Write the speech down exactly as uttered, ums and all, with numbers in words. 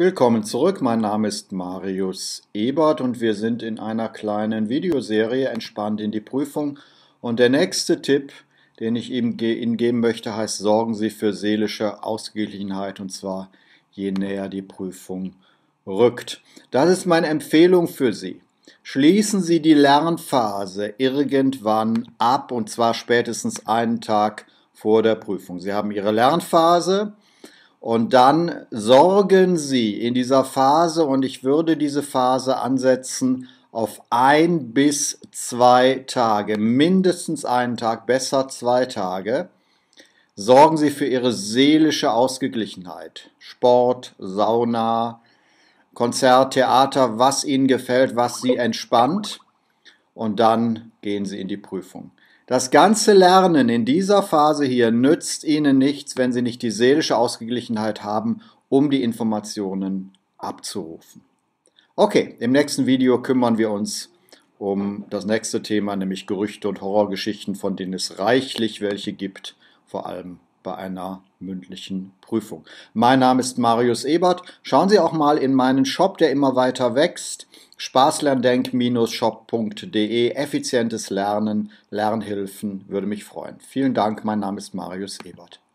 Willkommen zurück, mein Name ist Marius Ebert und wir sind in einer kleinen Videoserie Entspannt in die Prüfung. Und der nächste Tipp, den ich Ihnen geben möchte, heißt: Sorgen Sie für seelische Ausgeglichenheit, und zwar je näher die Prüfung rückt. Das ist meine Empfehlung für Sie. Schließen Sie die Lernphase irgendwann ab, und zwar spätestens einen Tag vor der Prüfung. Sie haben Ihre Lernphase. Und dann sorgen Sie in dieser Phase, und ich würde diese Phase ansetzen auf ein bis zwei Tage, mindestens einen Tag, besser zwei Tage, sorgen Sie für Ihre seelische Ausgeglichenheit. Sport, Sauna, Konzert, Theater, was Ihnen gefällt, was Sie entspannt, und dann gehen Sie in die Prüfung. Das ganze Lernen in dieser Phase hier nützt Ihnen nichts, wenn Sie nicht die seelische Ausgeglichenheit haben, um die Informationen abzurufen. Okay, im nächsten Video kümmern wir uns um das nächste Thema, nämlich Gerüchte und Horrorgeschichten, von denen es reichlich welche gibt, vor allem bei einer mündlichen Prüfung. Mein Name ist Marius Ebert. Schauen Sie auch mal in meinen Shop, der immer weiter wächst. Spaßlerndenk Shop punkt de. Effizientes Lernen, Lernhilfen, würde mich freuen. Vielen Dank, mein Name ist Marius Ebert.